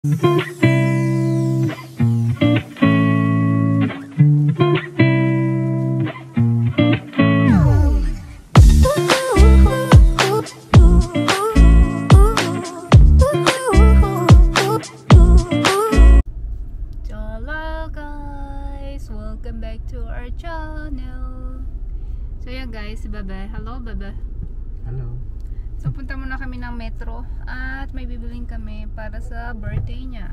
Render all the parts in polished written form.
guys, welcome back to our channel. So yeah guys, bebe. Hello bebe. Hello. So punta muna kami ng metro at may bibiling kami para sa birthday niya.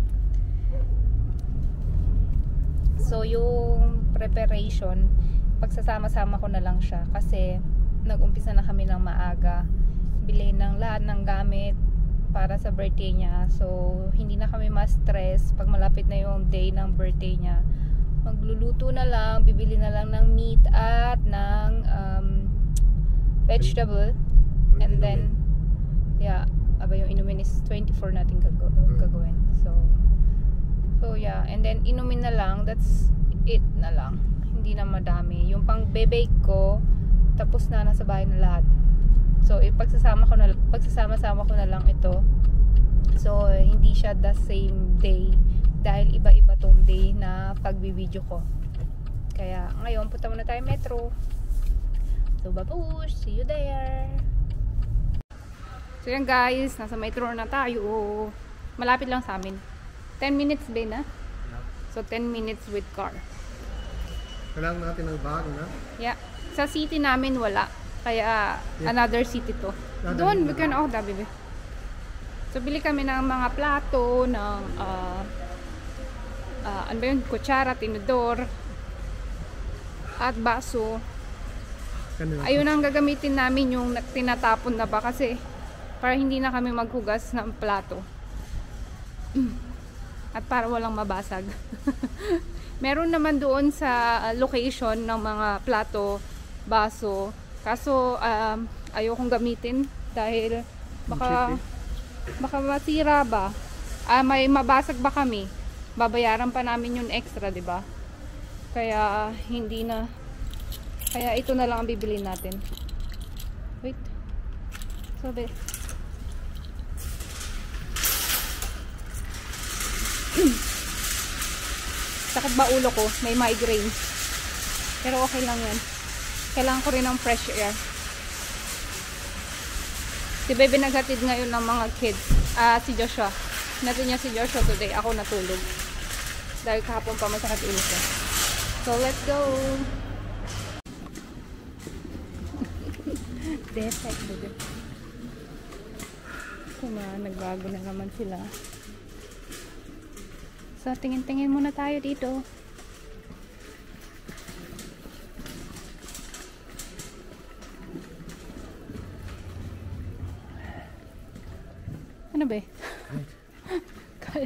So yung preparation, pagsasama-sama ko na lang siya kasi nag-umpisa na kami ng maaga. Bilhin ng lahat ng gamit para sa birthday niya. So hindi na kami ma-stress pag malapit na yung day ng birthday niya. Magluluto na lang, bibili na lang ng meat at ng vegetable. And then yeah, aba yung inumin is 24 natin gagawin. So yeah, and then inumin na lang, that's it na lang. Hindi na madami. Yung pang bebake ko tapos na, nasa bahay na lahat. So pagsasama-sama ko na lang ito. So hindi siya the same day dahil iba-iba tong day na pagbibideo ko. Kaya ngayon punta muna tayo metro. So babush, see you there. So yan guys, nasa metro na tayo. Malapit lang sa amin. 10 minutes ba na? So 10 minutes with car. Kailangan natin ng bag na? Yeah. Sa city namin wala. Kaya another city to. Doon, bigyan ako bebe. So bili kami ng mga plato, ng ano ba yun? Kutsara, tinidor, at baso. Ayun ang gagamitin namin, yung tinatapon na ba kasi para hindi na kami maghugas ng plato. At para walang mabasag. Meron naman doon sa location ng mga plato, baso. Kaso ayokong gamitin dahil baka masira ba. May mabasag ba kami? Babayaran pa namin yung extra, 'di ba? Kaya hindi na. Kaya ito na lang ang bibilin natin. Wait. Sabi. Sakit ba ulo ko? May migraine. Pero okay lang yan. Kailangan ko rin ng fresh air. Si Bebe naghatid ngayon ng mga kids. Si Joshua. Natin niya si Joshua today. Ako natulog. Dahil kahapon pa masakit ulo ko. So let's go! Defect, Bebe. Nagbago na naman sila. So tingin-tingin muna tayo dito. Ano ba? Kahit.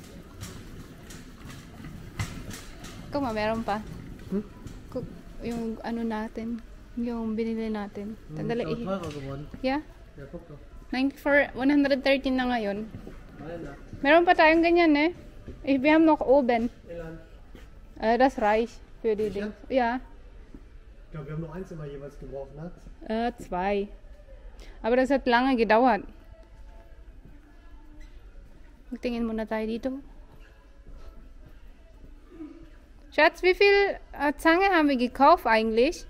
Ikaw meron pa? Yung ano natin, yung binili natin. Tandali. Yeah? 113 na ngayon. Meron pa tayong ganyan eh. Wir haben noch oben. Das reicht für die Dings. Ja. Ich glaube, wir haben noch eins immer jeweils geworfen, ne? 2. Aber das hat lange gedauert. Magtingin muna tayo dito. Schatz, wie viel Zange haben wir gekauft eigentlich?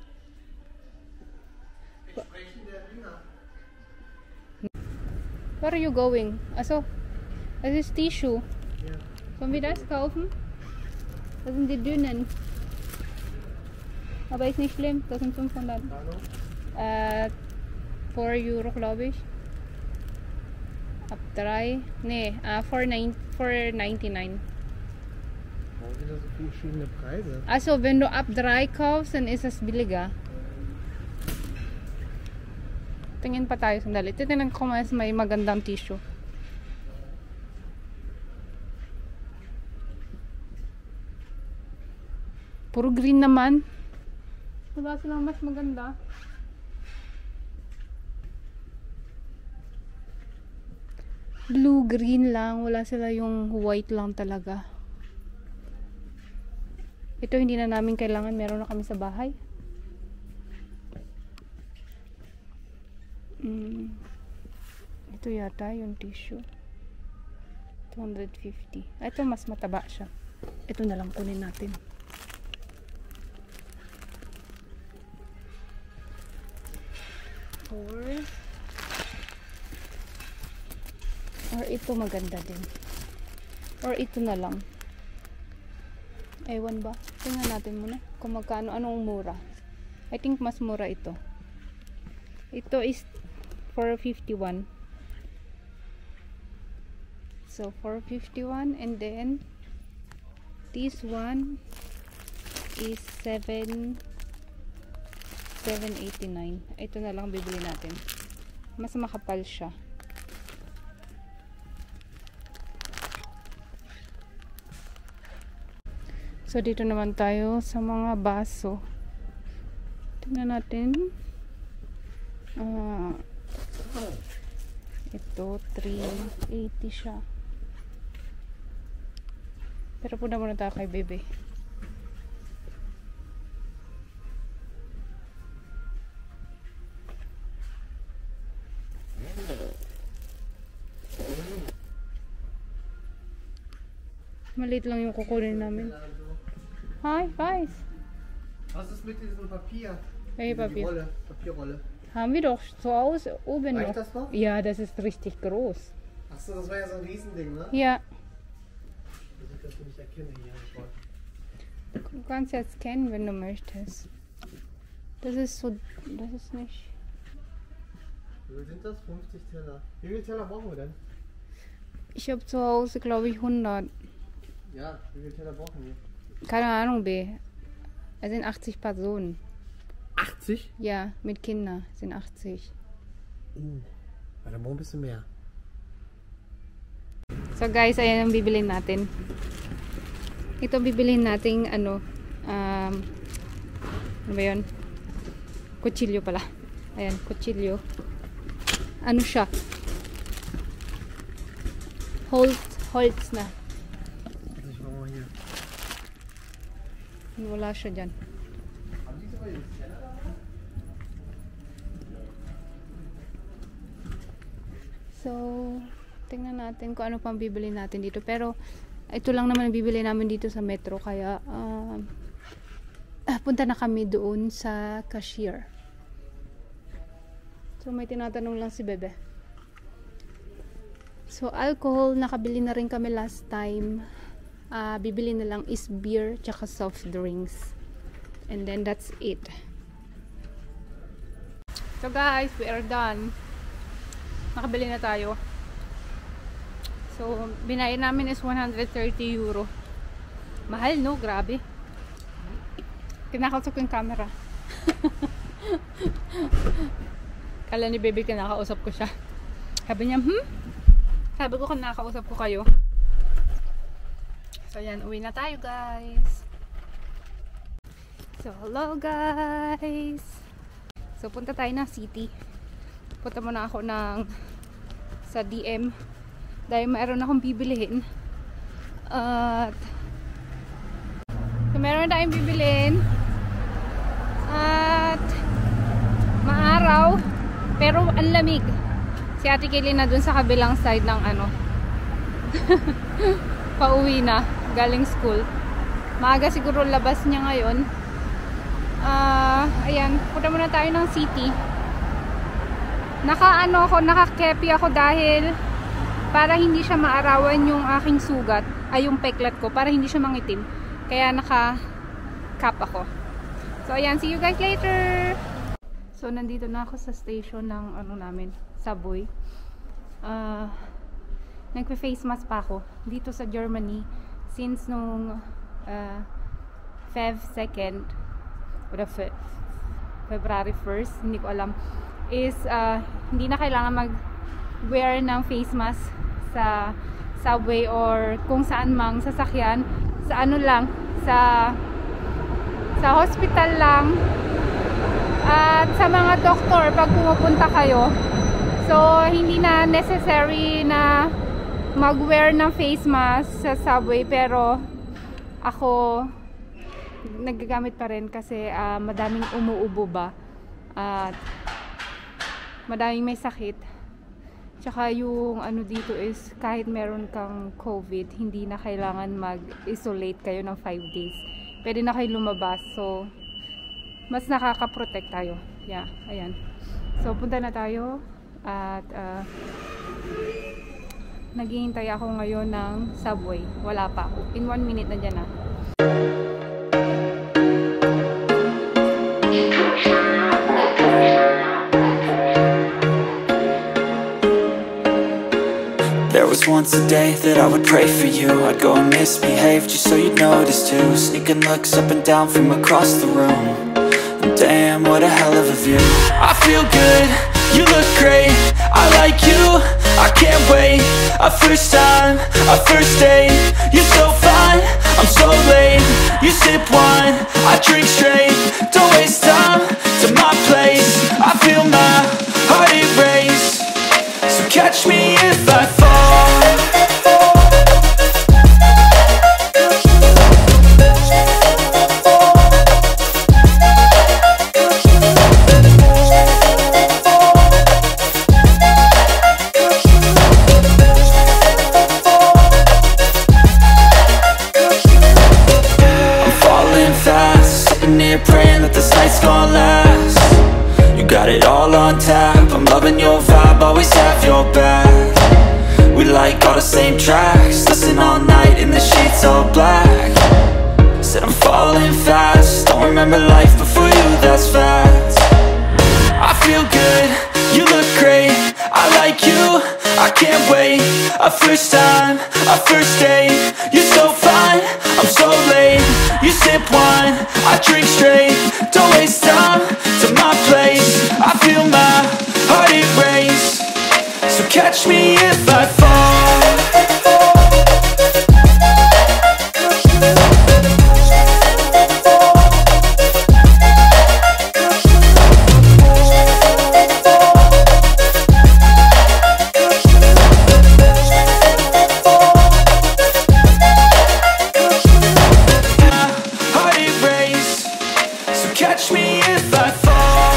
Where are you going? Also, das ist Tissue. Ja. Sollen wir das kaufen? Das sind die dünnen. Aber ist nicht schlimm, das sind 500. 4 Euro, glaube ich. Ab 3. Nee, 4,99. Warum sind das so viele verschiedene Preise? Also, wenn du ab 3 kaufst, dann ist es billiger. Tingin pa tayo sandali. Titingnan ko mas may magandang tissue. Puro green naman. Wala silang mas maganda. Blue, green lang. Wala sila yung white lang talaga. Ito hindi na namin kailangan. Meron na kami sa bahay. Ito yata yung tissue. 250. Ito mas mataba siya. Ito na lang kunin natin. Or ito maganda din. Or ito na lang. Ewan ba? Tingnan natin muna kung magkano, anong mura. I think mas mura ito. Ito is 451. So 451, and then this one is 789. Ito na lang bibili natin. Mas makapal siya. So dito naman tayo sa mga baso. Tingnan natin. Ito 380 siya. Pero puna muna tayo kay bebe. Maliit lang yung kukunin namin. Hi, guys. Was ist mit diesem Papier? Hey, Papier. Rolle, Papierrolle. Haben wir doch zu Hause oben Reicht noch. das noch? Ja, das ist richtig groß. Achso, das war ja so ein Riesending, ne? Ja, Dass ich das nicht erkenne hier. du kannst jetzt scannen, wenn du möchtest. Das ist so, das ist nicht. Wie viel sind das? 50 Teller. Wie viele Teller brauchen wir denn? Ich habe zu Hause, glaube ich, 100. Ja, wie viele Teller brauchen wir? Keine Ahnung, B. Es sind 80 Personen. 80? Ja, mit Kindern sind 80. Weil dann brauchen wir ein bisschen mehr. So guys, ayan ang bibilin natin. Ito bibilin nating ano ba yun? Kutsilyo pala. Ayan, kutsilyo. Ano siya? Holz na. Ich mach mal hier. Wala siya dyan. So, tingnan natin kung ano pang bibili natin dito. Pero, ito lang naman ang bibili namin dito sa Metro. Kaya, punta na kami doon sa cashier. So, may tinatanong lang si Bebe. So, alcohol, nakabili na rin kami last time. Bibili na lang is beer, tsaka soft drinks. And then, that's it. So, guys, we are done. Nakabili na tayo. So, binayad namin is 130 euro. Mahal, no? Grabe. Kinakausap ko yung camera. Kala ni baby kinakausap ko siya. Sabi niya, Sabi ko kinakausap ko kayo. So, yan. Uwi na tayo, guys. So, hello, guys. So, punta tayo ng city. Punta muna ako sa DM. Dahil mayroon akong bibilihin. At so, meron tayong bibilihin. At maaraw. Pero ang lamig. Si Ate Kaylee na dun sa kabilang side ng ano. Pauwi na. Galing school. Maaga siguro labas niya ngayon. Ayan. Punta muna tayo ng city. Naka-kepi ako dahil para hindi siya maarawan yung aking sugat, ay yung peklat ko, para hindi siya mangitim. Kaya naka-cap ako. So ayan, see you guys later. So nandito na ako sa station ng namin, subway. Nagpe-face mask pa ako dito sa Germany since nung Feb 2nd or February 1st, hindi ko alam, is hindi na kailangan mag-wear ng face mask sa subway or kung saan mang sasakyan, sa sa hospital lang at sa mga doktor pag pumupunta kayo. So hindi na necessary na mag-wear ng face mask sa subway, pero ako nagagamit pa rin kasi madaming umuubo ba at madaming may sakit. Tsaka yung ano dito is kahit meron kang COVID, hindi na kailangan mag-isolate kayo ng 5 days. Pwede na kayo lumabas. So, mas nakaka-protect tayo. Yeah, ayan. So, punta na tayo. At, naghihintay ako ngayon ng subway. Wala pa. In 1 minute na dyan na. There was once a day that I would pray for you. I'd go and misbehave just so you'd notice too. Sneaking looks up and down from across the room. And damn, what a hell of a view. I feel good, you look great, I like you, I can't wait. A first time, a first date. You're so fine, I'm so late. You sip wine, I drink straight. Don't waste time to my place. I feel my heart erase. So catch me if I fall. I'm falling fast, sitting here praying that this night's gonna last. You got it all on tap, I'm loving your vibe, always have your back. We like all the same tracks, listen all night in the sheets all black. Said I'm falling fast, don't remember life before you, that's fact. I feel good, you look great, I like you, I can't wait. A first time, a first date. You're so fine, I'm so late. You sip wine, I drink straight. Don't waste time to my place. I feel my heart erase. So catch me if I fall. Heart erase. So catch me if I fall.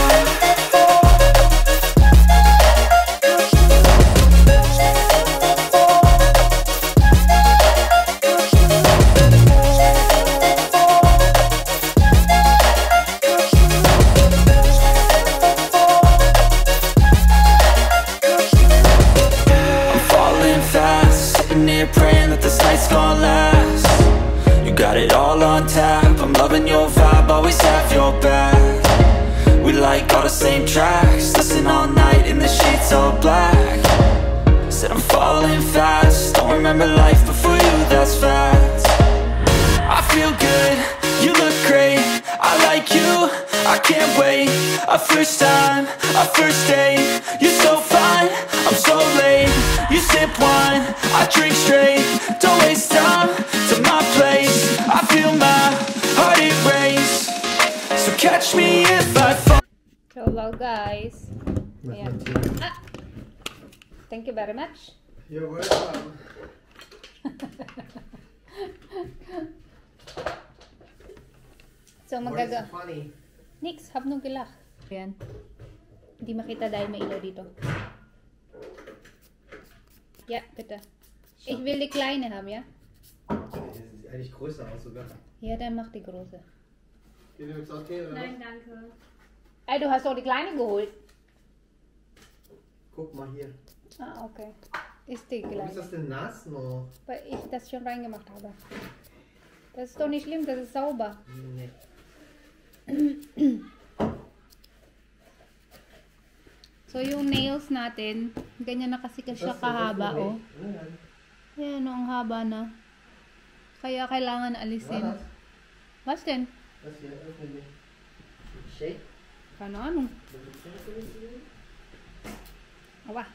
I'm falling fast, sitting here praying that this night's gonna last. You got it all on tap, I'm loving your vibe, always have your back. We like all the same tracks, listen all night in the sheets all black. Said I'm falling fast, don't remember life before you, that's fact. I feel good, you look great, I like you, I can't wait. A first time, a first date. You're so fine, I'm so late. You sip wine, I drink straight. Don't waste time to my place. I feel my heart erase. So catch me if I fall. Hello guys. Mach Ayan. mal Tee. Ah, thank you very much. You're welcome. So What is magaga. funny? Nix, hab nung gilak. Ayan. Hindi makita dahil may ilaw dito. Ja, bitte. Ich will die kleine haben, ja? Das sieht eigentlich größer aus sogar. Ja, dann mach die große. Geht ihr jetzt auch Tee oder was? danke. Ey, du hast doch die kleine geholt. Guck mal hier. Ah, okay. Ist die Warum ist kleine. das denn nass noch? Weil ich das schon reingemacht habe. Das ist doch nicht schlimm, das ist sauber. Nee. So, yung nails natin, ganyan na kasi siya kahaba, oh. Ano yan? Ayan, ang haba na. Kaya kailangan alisin. Was? Was denn? Was hier? Öffne die. Shake? Keine Ahnung. Awa.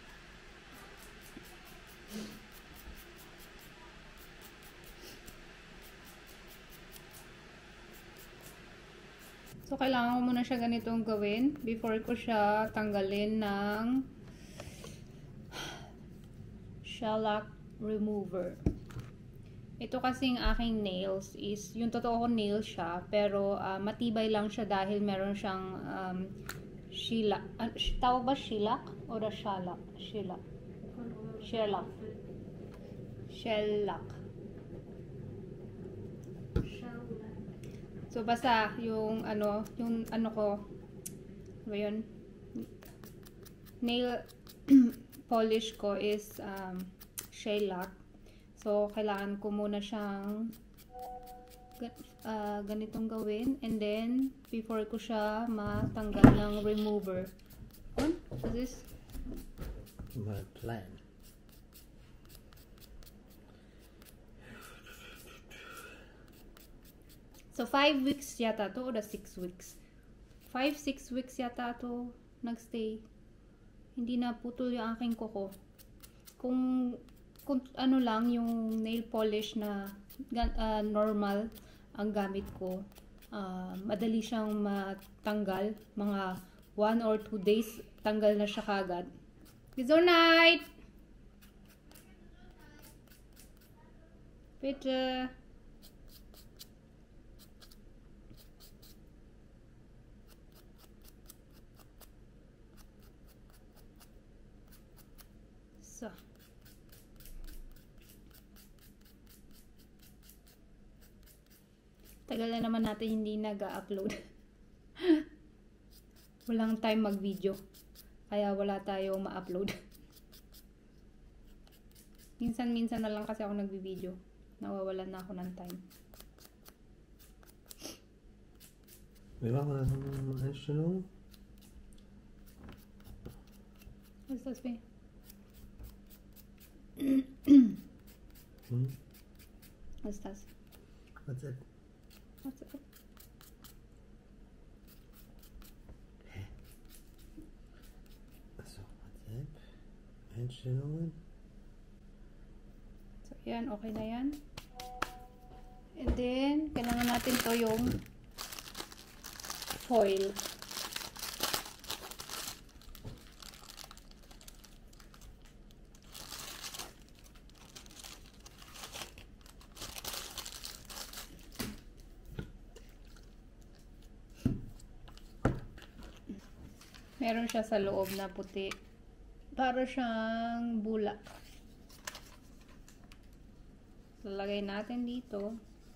So, kailangan ko muna siya ganitong gawin before ko siya tanggalin ng shellac remover. Ito kasing aking nails is, yung totoo ko nail siya, pero matibay lang siya dahil meron siyang shellac. Tawag ba shellac? O shellac? Shellac. Shellac. Shellac. So basta yung ano ko ba yun? Nail polish ko is shellac. So kailangan ko muna siyang ganitong gawin, and then before ko siya matanggal ng remover. What is this? My plan. So 5 weeks yata to, o 6 weeks. 5-6 weeks yata to nagstay. Hindi na putol yung aking kuko. Kung ano lang yung nail polish na normal ang gamit ko, madali siyang matanggal. Mga 1 or 2 days tanggal na siya kagad. Good night! Picture! So, tagal na naman natin hindi nag-upload. Walang time mag-video. Kaya wala tayong ma-upload. Minsan-minsan na lang kasi ako nag-video. Nawawalan na ako ng time. Wir machen das eine Einstellung. Was ist das für? Was ist das? WhatsApp. WhatsApp. Achso, WhatsApp. Einstellungen. So, yan. Okay na yan. And then, kailangan natin to yung foil. Meron siya sa loob na puti. Para siyang bulak. Lalagay natin dito.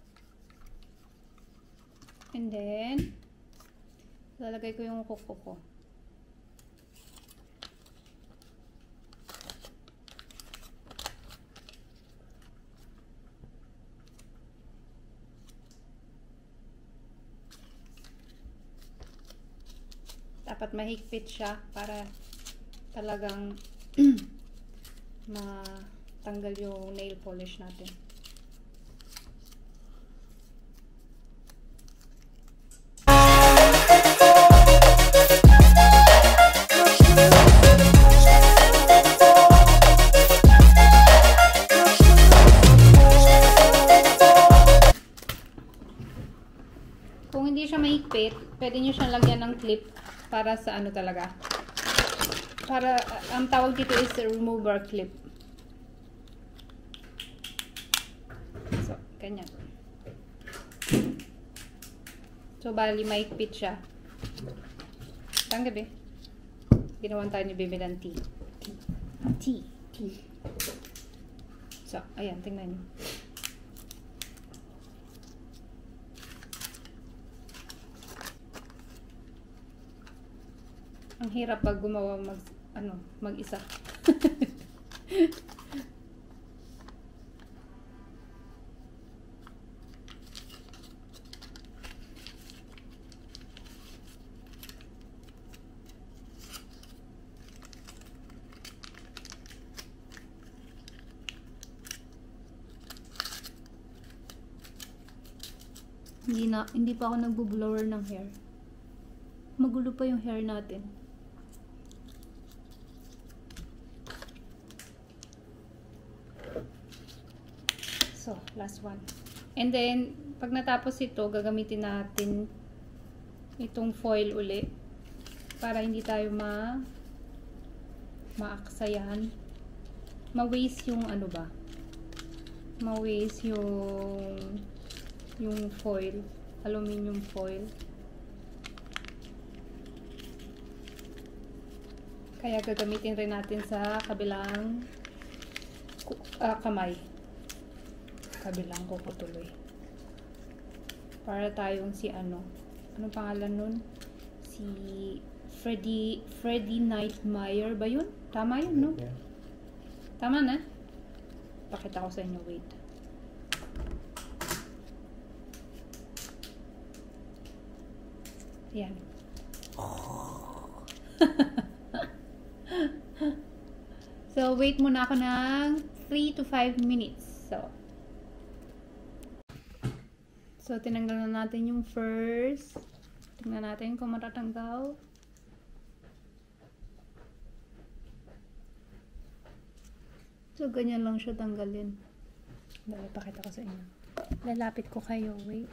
And then, lalagay ko yung kuko ko. Dapat mahigpit siya para talagang matanggal yung nail polish natin. Kung hindi siya mahigpit, pwede nyo siyang lagyan ng clip para sa ano talaga. Para, ang tawag dito is remover clip. So, ganyan. So, bali mahigpit siya. Tang gabi. Ginawan tayo ni Baby ng tea. Tea. So, ayan, tingnan nyo. Ang hirap pag gumawa mag-isa. Hindi pa ako nagbo-blower ng hair. Magulo pa yung hair natin. So, last one. And then, pag natapos ito, gagamitin natin itong foil uli para hindi tayo maaksayan. Ma-waste yung ano ba? Ma-waste yung foil, aluminum foil. Kaya gagamitin rin natin sa kabilang kamay. Kabilang ko tuloy. Para tayong si ano pangalan nun? Si Freddie Nightmare ba yun? Tama yun, no? Yeah. Tama na? Pakita ko sa inyo, wait. Yan. So, wait muna ako ng 3 to 5 minutes. So, tinanggal na natin yung first. Tingnan natin kung matatanggal. So, ganyan lang siya tanggalin. Dali, pakita ko sa inyo. Lalapit ko kayo. Wait.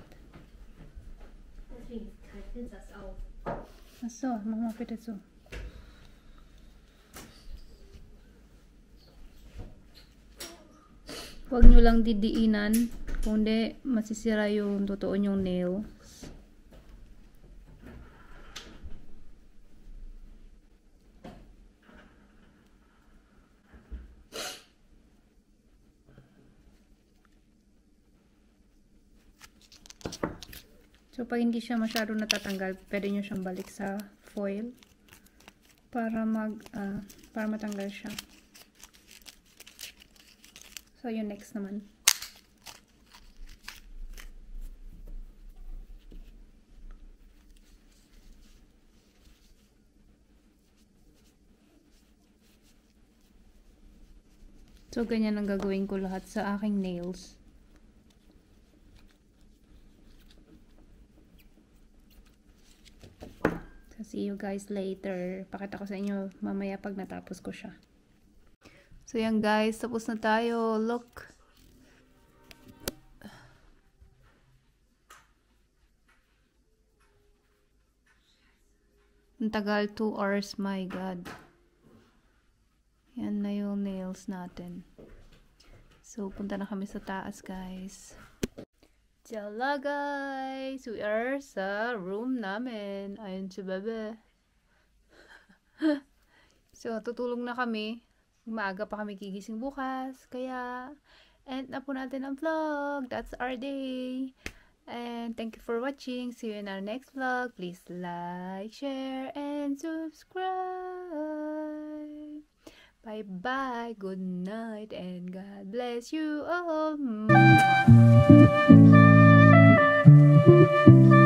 Achso, mach mal bitte so. Huwag nyo lang didiinan, kundi masisira yung totoo nyong nails. So, pag hindi siya masyado natatanggal, pwede nyo siyang balik sa foil para matanggal siya. So, yung next naman. So, ganyan ang gagawin ko lahat sa aking nails. So, see you guys later. Pakita ko sa inyo mamaya pag natapos ko siya. So, yan guys. Tapos na tayo. Look. Ang tagal. 2 hours. My God. Yan na yung nails natin. So, punta na kami sa taas guys. Tala guys. We are sa room namin. Ayun si Bebe. So, tutulong na kami. Maaga pa kami gigising bukas. Kaya, end na po natin ang vlog. That's our day. And thank you for watching. See you in our next vlog. Please like, share, and subscribe. Bye-bye. Good night. And God bless you all.